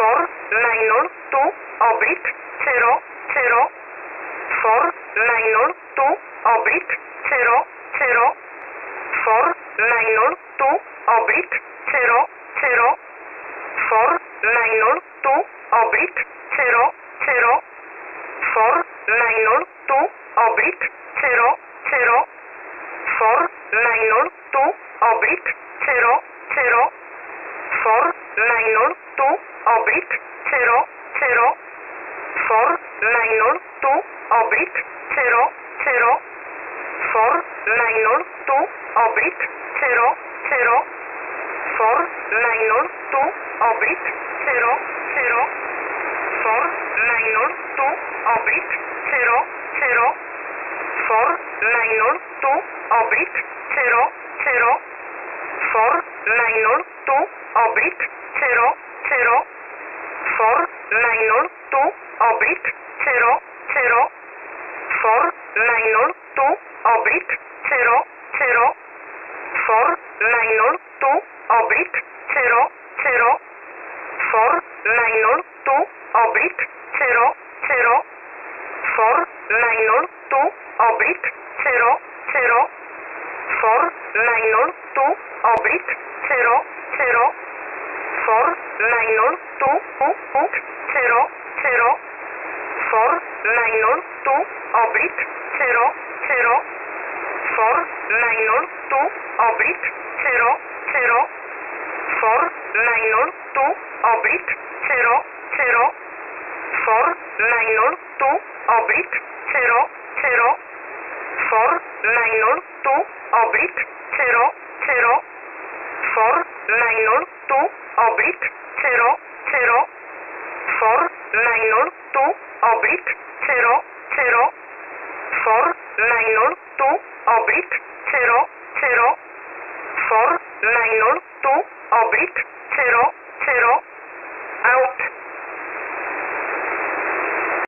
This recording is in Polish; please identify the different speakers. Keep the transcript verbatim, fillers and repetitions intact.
Speaker 1: four nine zero two oblique zero zero four nine zero two oblique zero zero four nine zero two oblique zero zero four nine zero two oblique zero zero four nine zero two oblique zero zero four nine zero two oblique zero zero four nine zero two oblique zero zero four nine zero two oblique zero zero four nine zero two oblique zero zero four nine zero two oblique zero zero four nine zero two oblique zero zero four nine zero two oblique zero zero four nine zero two oblique zero zero four nine zero two oblique zero zero four nine zero two oblique zero zero four nine zero two oblique zero zero four nine zero two oblique zero zero four nine zero two oblique zero zero four nine zero two oblique zero zero four nine zero two zero zero four nine zero two oblique zero zero four nine zero two oblique zero zero four nine zero two oblique zero zero four nine zero two oblique zero zero four nine zero two oblique zero zero four nine zero two oblique zero zero four nine zero two oblique zero zero four nine zero two oblique zero zero four nine zero two oblique zero zero out.